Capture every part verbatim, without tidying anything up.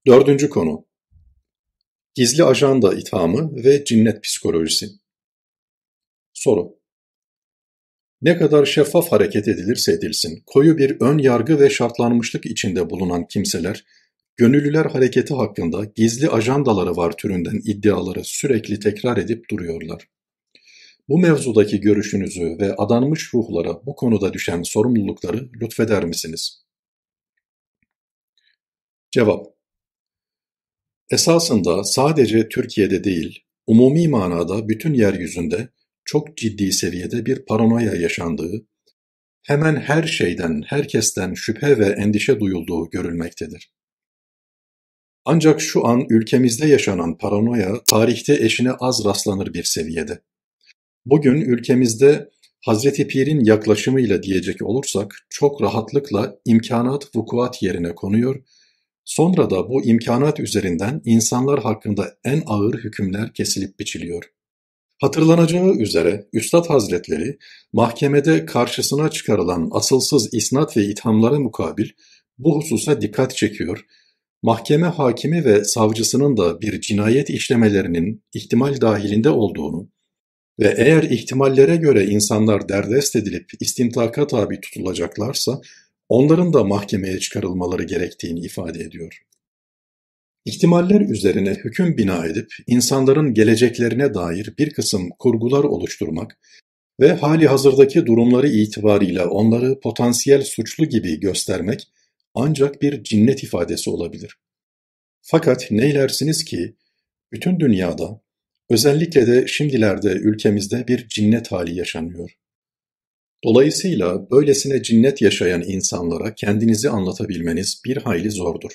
Dördüncü konu: Gizli ajanda ithamı ve cinnet psikolojisi. Soru: Ne kadar şeffaf hareket edilirse edilsin, koyu bir ön yargı ve şartlanmışlık içinde bulunan kimseler, gönüllüler hareketi hakkında gizli ajandaları var türünden iddiaları sürekli tekrar edip duruyorlar. Bu mevzudaki görüşünüzü ve adanmış ruhlara bu konuda düşen sorumlulukları lütfeder misiniz? Cevap: Esasında sadece Türkiye'de değil, umumi manada bütün yeryüzünde çok ciddi seviyede bir paranoya yaşandığı, hemen her şeyden, herkesten şüphe ve endişe duyulduğu görülmektedir. Ancak şu an ülkemizde yaşanan paranoya, tarihte eşine az rastlanır bir seviyede. Bugün ülkemizde Hazreti Pir'in yaklaşımıyla diyecek olursak, çok rahatlıkla imkanat vukuat yerine konuyor, sonra da bu imkanat üzerinden insanlar hakkında en ağır hükümler kesilip biçiliyor. Hatırlanacağı üzere Üstad Hazretleri, mahkemede karşısına çıkarılan asılsız isnat ve ithamlara mukabil bu hususa dikkat çekiyor, mahkeme hakimi ve savcısının da bir cinayet işlemelerinin ihtimal dahilinde olduğunu ve eğer ihtimallere göre insanlar derdest edilip istintaka tabi tutulacaklarsa, onların da mahkemeye çıkarılmaları gerektiğini ifade ediyor. İhtimaller üzerine hüküm bina edip insanların geleceklerine dair bir kısım kurgular oluşturmak ve hali hazırdaki durumları itibarıyla onları potansiyel suçlu gibi göstermek ancak bir cinnet ifadesi olabilir. Fakat neylersiniz ki bütün dünyada, özellikle de şimdilerde ülkemizde bir cinnet hali yaşanıyor. Dolayısıyla böylesine cinnet yaşayan insanlara kendinizi anlatabilmeniz bir hayli zordur.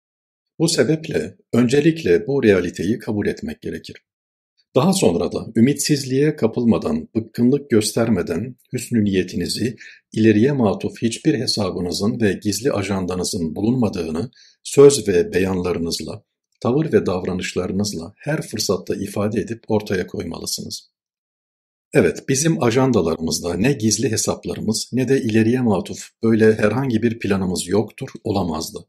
Bu sebeple öncelikle bu realiteyi kabul etmek gerekir. Daha sonra da ümitsizliğe kapılmadan, bıkkınlık göstermeden hüsnü niyetinizi, ileriye matuf hiçbir hesabınızın ve gizli ajandanızın bulunmadığını söz ve beyanlarınızla, tavır ve davranışlarınızla her fırsatta ifade edip ortaya koymalısınız. Evet, bizim ajandalarımızda ne gizli hesaplarımız ne de ileriye matuf böyle herhangi bir planımız yoktur, olamazdı.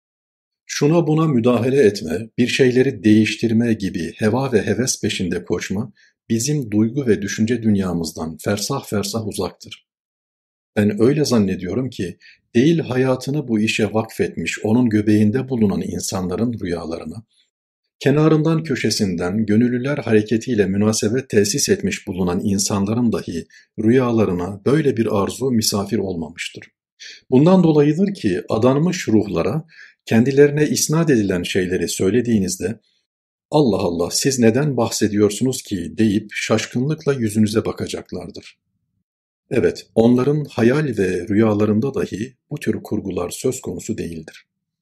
Şuna buna müdahale etme, bir şeyleri değiştirme gibi heva ve heves peşinde koşma, bizim duygu ve düşünce dünyamızdan fersah fersah uzaktır. Ben öyle zannediyorum ki, değil hayatını bu işe vakfetmiş, onun göbeğinde bulunan insanların rüyalarına, kenarından köşesinden gönüllüler hareketiyle münasebet tesis etmiş bulunan insanların dahi rüyalarına böyle bir arzu misafir olmamıştır. Bundan dolayıdır ki adanmış ruhlara kendilerine isnat edilen şeyleri söylediğinizde "Allah Allah, siz neden bahsediyorsunuz ki?" deyip şaşkınlıkla yüzünüze bakacaklardır. Evet, onların hayal ve rüyalarında dahi bu tür kurgular söz konusu değildir.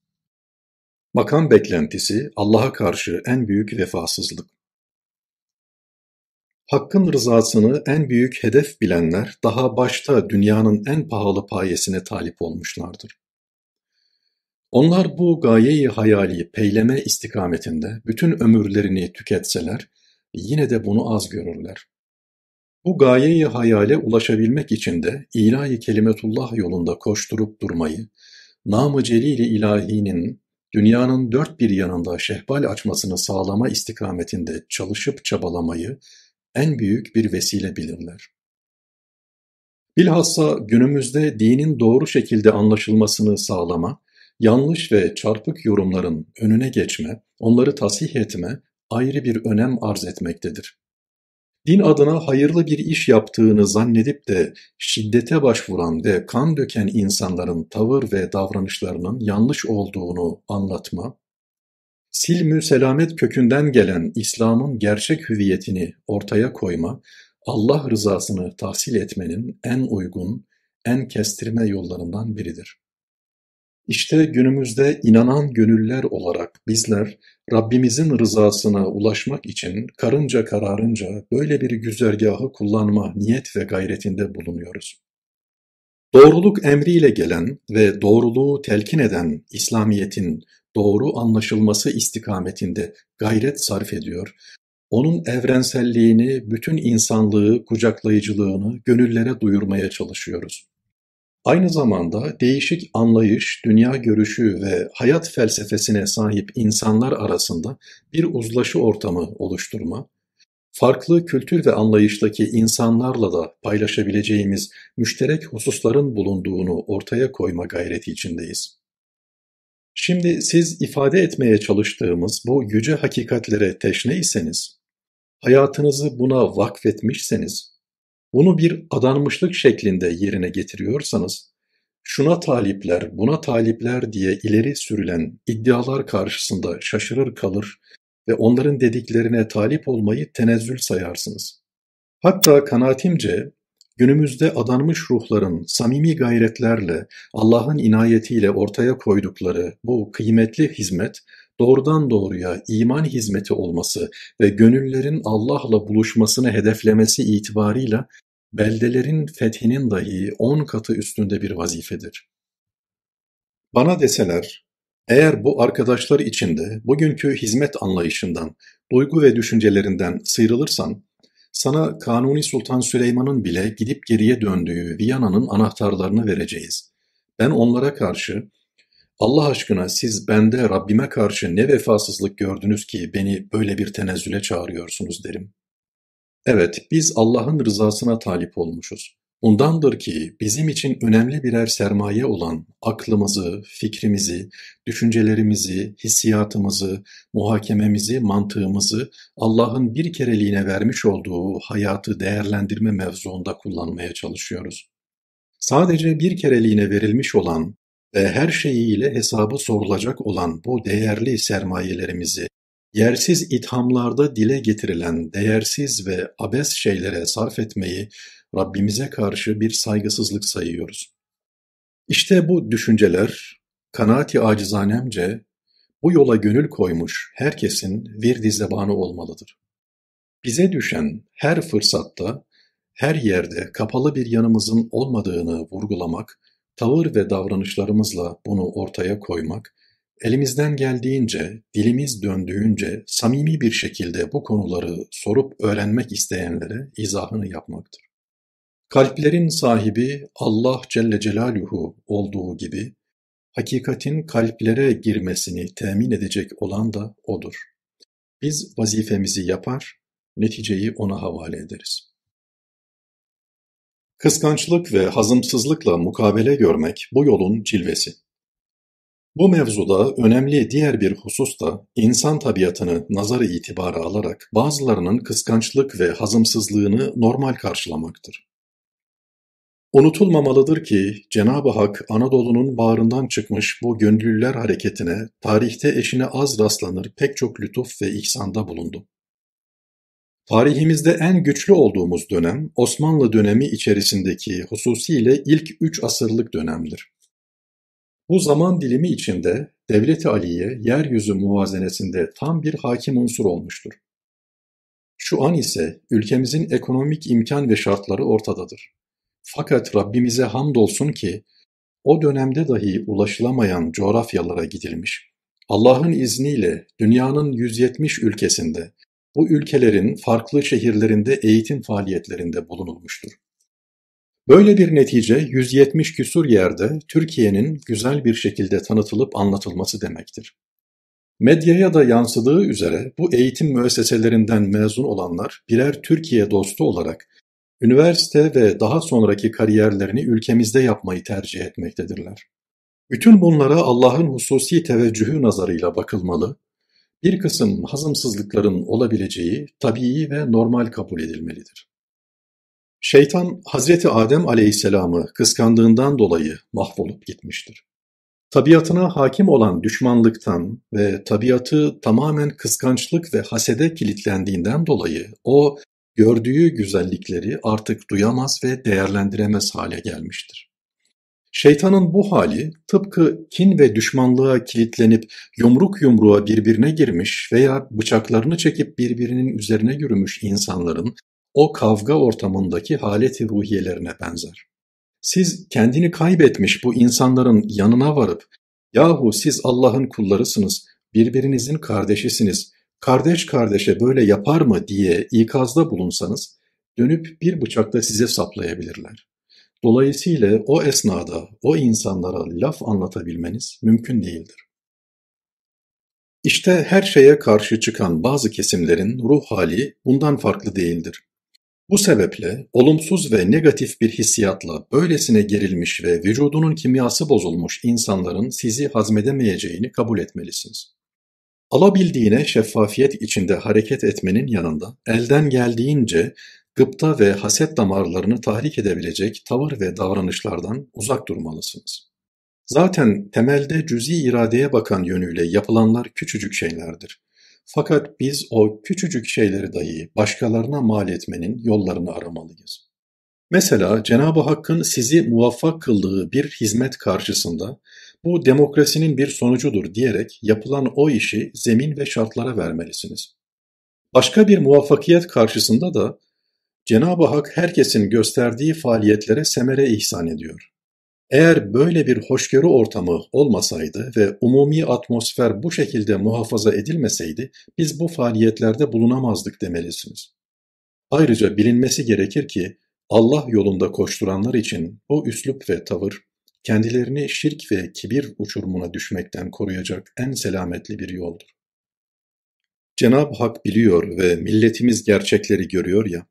Makam beklentisi Allah'a karşı en büyük vefasızlık. Hakkın rızasını en büyük hedef bilenler daha başta dünyanın en pahalı payesine talip olmuşlardır. Onlar bu gaye-i hayali peyleme istikametinde bütün ömürlerini tüketseler, yine de bunu az görürler. Bu gaye-i hayale ulaşabilmek için de ilahi kelimetullah yolunda koşturup durmayı, nam-ı celil-i ilahinin dünyanın dört bir yanında şehbal açmasını sağlama istikametinde çalışıp çabalamayı en büyük bir vesile bilirler. Bilhassa günümüzde dinin doğru şekilde anlaşılmasını sağlama, yanlış ve çarpık yorumların önüne geçme, onları tasih etme ayrı bir önem arz etmektedir. Din adına hayırlı bir iş yaptığını zannedip de şiddete başvuran ve kan döken insanların tavır ve davranışlarının yanlış olduğunu anlatma, silmü selamet kökünden gelen İslam'ın gerçek hüviyetini ortaya koyma, Allah rızasını tahsil etmenin en uygun, en kestirme yollarından biridir. İşte günümüzde inanan gönüller olarak bizler Rabbimizin rızasına ulaşmak için karınca kararınca böyle bir güzergahı kullanma niyet ve gayretinde bulunuyoruz. Doğruluk emriyle gelen ve doğruluğu telkin eden İslamiyet'in doğru anlaşılması istikametinde gayret sarf ediyor, onun evrenselliğini, bütün insanlığı, kucaklayıcılığını gönüllere duyurmaya çalışıyoruz. Aynı zamanda değişik anlayış, dünya görüşü ve hayat felsefesine sahip insanlar arasında bir uzlaşı ortamı oluşturma, farklı kültür ve anlayıştaki insanlarla da paylaşabileceğimiz müşterek hususların bulunduğunu ortaya koyma gayreti içindeyiz. Şimdi siz ifade etmeye çalıştığımız bu yüce hakikatlere teşneyseniz, hayatınızı buna vakfetmişseniz, bunu bir adanmışlık şeklinde yerine getiriyorsanız, şuna talipler, buna talipler diye ileri sürülen iddialar karşısında şaşırır kalır ve onların dediklerine talip olmayı tenezzül sayarsınız. Hatta kanaatimce günümüzde adanmış ruhların samimi gayretlerle, Allah'ın inayetiyle ortaya koydukları bu kıymetli hizmet, doğrudan doğruya iman hizmeti olması ve gönüllerin Allah'la buluşmasını hedeflemesi itibarıyla beldelerin fethinin dahi on katı üstünde bir vazifedir. Bana deseler, eğer bu arkadaşlar içinde bugünkü hizmet anlayışından, duygu ve düşüncelerinden sıyrılırsan, sana Kanuni Sultan Süleyman'ın bile gidip geriye döndüğü Viyana'nın anahtarlarını vereceğiz. Ben onlara karşı, Allah aşkına siz bende Rabbime karşı ne vefasızlık gördünüz ki beni böyle bir tenezzüle çağırıyorsunuz derim. Evet, biz Allah'ın rızasına talip olmuşuz. Bundandır ki bizim için önemli birer sermaye olan aklımızı, fikrimizi, düşüncelerimizi, hissiyatımızı, muhakememizi, mantığımızı Allah'ın bir kereliğine vermiş olduğu hayatı değerlendirme mevzuunda kullanmaya çalışıyoruz. Sadece bir kereliğine verilmiş olan ve her şeyiyle hesabı sorulacak olan bu değerli sermayelerimizi yersiz ithamlarda dile getirilen değersiz ve abes şeylere sarf etmeyi Rabbimize karşı bir saygısızlık sayıyoruz. İşte bu düşünceler, kanaati acizanemce, bu yola gönül koymuş herkesin virdi zebanı olmalıdır. Bize düşen her fırsatta, her yerde kapalı bir yanımızın olmadığını vurgulamak, tavır ve davranışlarımızla bunu ortaya koymak, elimizden geldiğince, dilimiz döndüğünce samimi bir şekilde bu konuları sorup öğrenmek isteyenlere izahını yapmaktır. Kalplerin sahibi Allah Celle Celaluhu olduğu gibi, hakikatin kalplere girmesini temin edecek olan da O'dur. Biz vazifemizi yapar, neticeyi O'na havale ederiz. Kıskançlık ve hazımsızlıkla mukabele görmek bu yolun cilvesi. Bu mevzuda önemli diğer bir husus da insan tabiatını nazarı itibara alarak bazılarının kıskançlık ve hazımsızlığını normal karşılamaktır. Unutulmamalıdır ki Cenab-ı Hak Anadolu'nun bağrından çıkmış bu gönüllüler hareketine tarihte eşine az rastlanır pek çok lütuf ve ihsanda bulundu. Tarihimizde en güçlü olduğumuz dönem Osmanlı dönemi içerisindeki hususiyle ilk üç asırlık dönemdir. Bu zaman dilimi içinde Devlet-i Aliye yeryüzü muvazenesinde tam bir hakim unsur olmuştur. Şu an ise ülkemizin ekonomik imkan ve şartları ortadadır. Fakat Rabbimize hamdolsun ki o dönemde dahi ulaşılamayan coğrafyalara gidilmiş. Allah'ın izniyle dünyanın yüz yetmiş ülkesinde, bu ülkelerin farklı şehirlerinde eğitim faaliyetlerinde bulunulmuştur. Böyle bir netice yüz yetmiş küsur yerde Türkiye'nin güzel bir şekilde tanıtılıp anlatılması demektir. Medyaya da yansıdığı üzere bu eğitim müesseselerinden mezun olanlar birer Türkiye dostu olarak üniversite ve daha sonraki kariyerlerini ülkemizde yapmayı tercih etmektedirler. Bütün bunlara Allah'ın hususi teveccühü nazarıyla bakılmalı, bir kısım hazımsızlıkların olabileceği tabii ve normal kabul edilmelidir. Şeytan Hazreti Adem Aleyhisselam'ı kıskandığından dolayı mahvolup gitmiştir. Tabiatına hakim olan düşmanlıktan ve tabiatı tamamen kıskançlık ve hasede kilitlendiğinden dolayı o gördüğü güzellikleri artık duyamaz ve değerlendiremez hale gelmiştir. Şeytanın bu hali tıpkı kin ve düşmanlığa kilitlenip yumruk yumruğa birbirine girmiş veya bıçaklarını çekip birbirinin üzerine yürümüş insanların o kavga ortamındaki haleti ruhiyelerine benzer. Siz kendini kaybetmiş bu insanların yanına varıp, yahu siz Allah'ın kullarısınız, birbirinizin kardeşisiniz, kardeş kardeşe böyle yapar mı diye ikazda bulunsanız, dönüp bir bıçakla size saplayabilirler. Dolayısıyla o esnada o insanlara laf anlatabilmeniz mümkün değildir. İşte her şeye karşı çıkan bazı kesimlerin ruh hali bundan farklı değildir. Bu sebeple olumsuz ve negatif bir hissiyatla böylesine gerilmiş ve vücudunun kimyası bozulmuş insanların sizi hazmedemeyeceğini kabul etmelisiniz. Alabildiğine şeffafiyet içinde hareket etmenin yanında elden geldiğince gıpta ve haset damarlarını tahrik edebilecek tavır ve davranışlardan uzak durmalısınız. Zaten temelde cüz'i iradeye bakan yönüyle yapılanlar küçücük şeylerdir. Fakat biz o küçücük şeyleri dahi başkalarına mal etmenin yollarını aramalıyız. Mesela Cenab-ı Hakk'ın sizi muvaffak kıldığı bir hizmet karşısında bu demokrasinin bir sonucudur diyerek yapılan o işi zemin ve şartlara vermelisiniz. Başka bir muvaffakiyet karşısında da Cenab-ı Hak herkesin gösterdiği faaliyetlere semere ihsan ediyor. Eğer böyle bir hoşgörü ortamı olmasaydı ve umumi atmosfer bu şekilde muhafaza edilmeseydi biz bu faaliyetlerde bulunamazdık demelisiniz. Ayrıca bilinmesi gerekir ki Allah yolunda koşturanlar için bu üslup ve tavır kendilerini şirk ve kibir uçurumuna düşmekten koruyacak en selametli bir yoldur. Cenab-ı Hak biliyor ve milletimiz gerçekleri görüyor ya,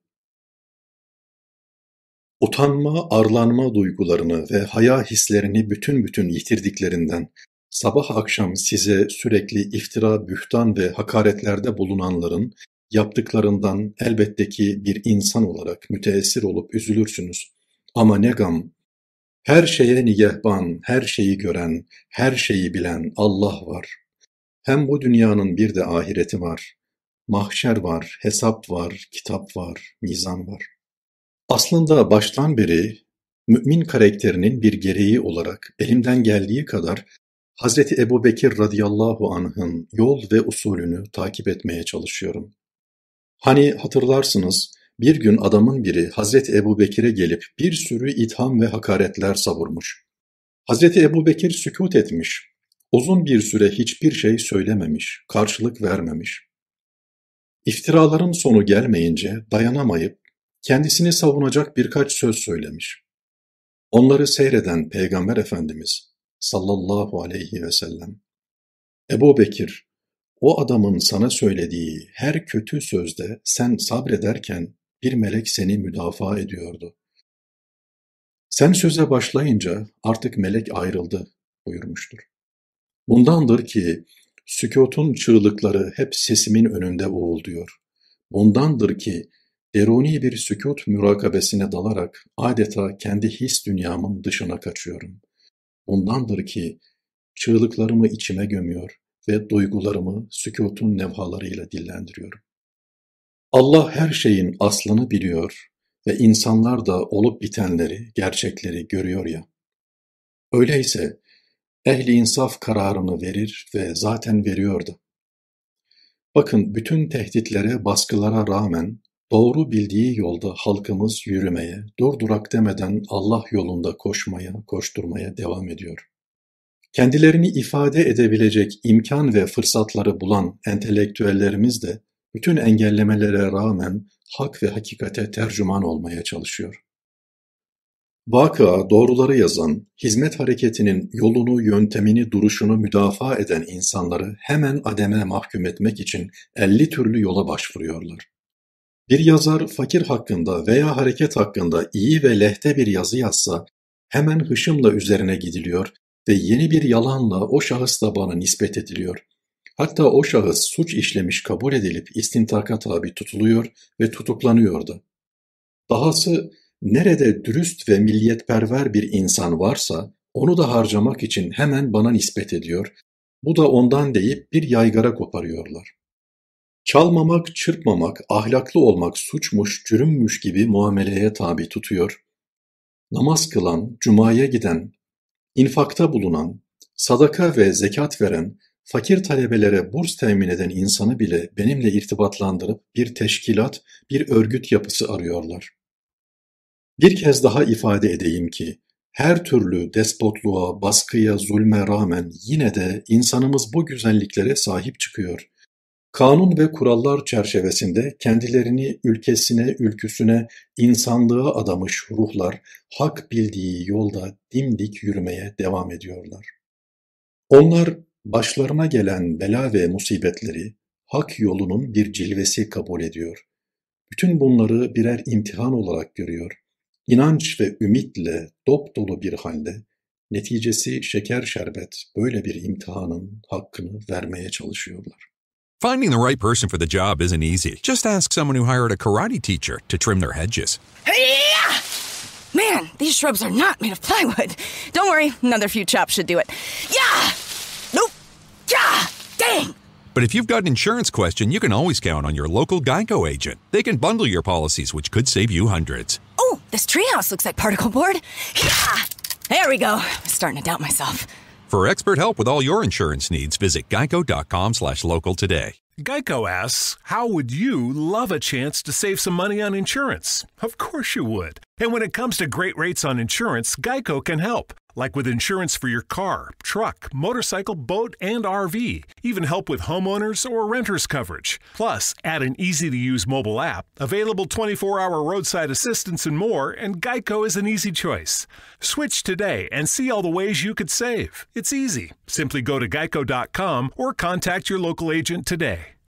utanma, arlanma duygularını ve haya hislerini bütün bütün yitirdiklerinden, sabah akşam size sürekli iftira, bühtan ve hakaretlerde bulunanların yaptıklarından elbette ki bir insan olarak müteessir olup üzülürsünüz. Ama ne gam, her şeye nigehban, her şeyi gören, her şeyi bilen Allah var. Hem bu dünyanın bir de ahireti var. Mahşer var, hesap var, kitap var, mizan var. Aslında baştan beri mümin karakterinin bir gereği olarak elimden geldiği kadar Hazreti Ebubekir radıyallahu anh'ın yol ve usulünü takip etmeye çalışıyorum. Hani hatırlarsınız bir gün adamın biri Hazreti Ebubekir'e gelip bir sürü itham ve hakaretler savurmuş. Hazreti Ebubekir sükût etmiş, uzun bir süre hiçbir şey söylememiş, karşılık vermemiş. İftiraların sonu gelmeyince dayanamayıp kendisini savunacak birkaç söz söylemiş. Onları seyreden Peygamber Efendimiz sallallahu aleyhi ve sellem, Ebu Bekir, o adamın sana söylediği her kötü sözde sen sabrederken bir melek seni müdafaa ediyordu. Sen söze başlayınca artık melek ayrıldı buyurmuştur. Bundandır ki sükûtun çığlıkları hep sesimin önünde uğulduyor. Bundandır ki deruni bir sükût mürakabesine dalarak adeta kendi his dünyamın dışına kaçıyorum. Bundandır ki çığlıklarımı içime gömüyor ve duygularımı sükûtun nevhalarıyla dillendiriyorum. Allah her şeyin aslını biliyor ve insanlar da olup bitenleri, gerçekleri görüyor ya. Öyleyse ehli insaf kararını verir ve zaten veriyordu. Bakın bütün tehditlere, baskılara rağmen doğru bildiği yolda halkımız yürümeye, durdurak demeden Allah yolunda koşmaya, koşturmaya devam ediyor. Kendilerini ifade edebilecek imkan ve fırsatları bulan entelektüellerimiz de bütün engellemelere rağmen hak ve hakikate tercüman olmaya çalışıyor. Vakıa doğruları yazan, hizmet hareketinin yolunu, yöntemini, duruşunu müdafaa eden insanları hemen ademe mahkum etmek için elli türlü yola başvuruyorlar. Bir yazar fakir hakkında veya hareket hakkında iyi ve lehte bir yazı yazsa hemen hışımla üzerine gidiliyor ve yeni bir yalanla o şahıs da bana nispet ediliyor. Hatta o şahıs suç işlemiş kabul edilip istintaka tabi tutuluyor ve tutuklanıyordu. Dahası nerede dürüst ve milliyetperver bir insan varsa onu da harcamak için hemen bana nispet ediyor, bu da ondan deyip bir yaygara koparıyorlar. Çalmamak, çırpmamak, ahlaklı olmak suçmuş, cürümmüş gibi muameleye tabi tutuyor. Namaz kılan, cumaya giden, infakta bulunan, sadaka ve zekat veren, fakir talebelere burs temin eden insanı bile benimle irtibatlandırıp bir teşkilat, bir örgüt yapısı arıyorlar. Bir kez daha ifade edeyim ki, her türlü despotluğa, baskıya, zulme rağmen yine de insanımız bu güzelliklere sahip çıkıyor. Kanun ve kurallar çerçevesinde kendilerini ülkesine, ülküsüne, insanlığa adamış ruhlar hak bildiği yolda dimdik yürümeye devam ediyorlar. Onlar başlarına gelen bela ve musibetleri hak yolunun bir cilvesi kabul ediyor. Bütün bunları birer imtihan olarak görüyor. İnanç ve ümitle dopdolu bir halde neticesi şeker şerbet böyle bir imtihanın hakkını vermeye çalışıyorlar. Finding the right person for the job isn't easy. Just ask someone who hired a karate teacher to trim their hedges. Hey-ya! Man, these shrubs are not made of plywood. Don't worry, another few chops should do it. Yeah! Nope! Yeah! Dang! But if you've got an insurance question, you can always count on your local Geico agent. They can bundle your policies, which could save you hundreds. Oh, this treehouse looks like particle board. Yeah! There we go. I'm starting to doubt myself. For expert help with all your insurance needs, visit geico.com slash local today. Geico asks, how would you love a chance to save some money on insurance? Of course you would. And when it comes to great rates on insurance, Geico can help. Like with insurance for your car, truck, motorcycle, boat, and R V. Even help with homeowners or renters coverage. Plus, add an easy-to-use mobile app, available twenty-four hour roadside assistance and more, and Geico is an easy choice. Switch today and see all the ways you could save. It's easy. Simply go to geico dot com or contact your local agent today.